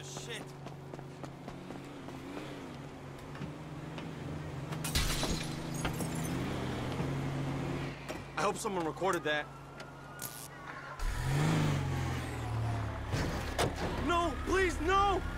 shit. I hope someone recorded that. No, please, no!